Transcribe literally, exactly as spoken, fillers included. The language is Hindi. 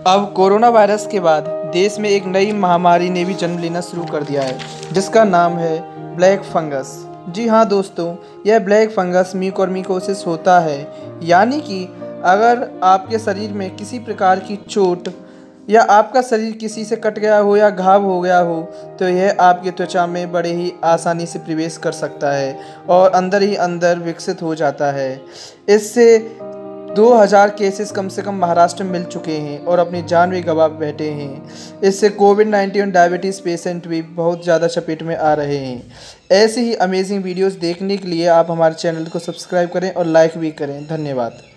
अब कोरोना वायरस के बाद देश में एक नई महामारी ने भी जन्म लेना शुरू कर दिया है, जिसका नाम है ब्लैक फंगस। जी हाँ दोस्तों, यह ब्लैक फंगस म्यूकोरमिकोसिस होता है, यानी कि अगर आपके शरीर में किसी प्रकार की चोट या आपका शरीर किसी से कट गया हो या घाव हो गया हो, तो यह आपकी त्वचा में बड़े ही आसानी से प्रवेश कर सकता है और अंदर ही अंदर विकसित हो जाता है। इससे दो हज़ार केसेस कम से कम महाराष्ट्र में मिल चुके हैं और अपनी जान भी गंवा बैठे हैं। इससे कोविड नाइन्टीन डायबिटीज़ पेशेंट भी बहुत ज़्यादा चपेट में आ रहे हैं। ऐसे ही अमेजिंग वीडियोस देखने के लिए आप हमारे चैनल को सब्सक्राइब करें और लाइक भी करें। धन्यवाद।